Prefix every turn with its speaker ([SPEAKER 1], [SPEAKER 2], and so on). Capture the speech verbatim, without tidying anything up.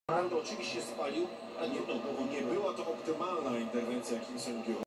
[SPEAKER 1] Ronaldo oczywiście spalił, a nie, no, nie była to optymalna interwencja Kim Sen-gyu.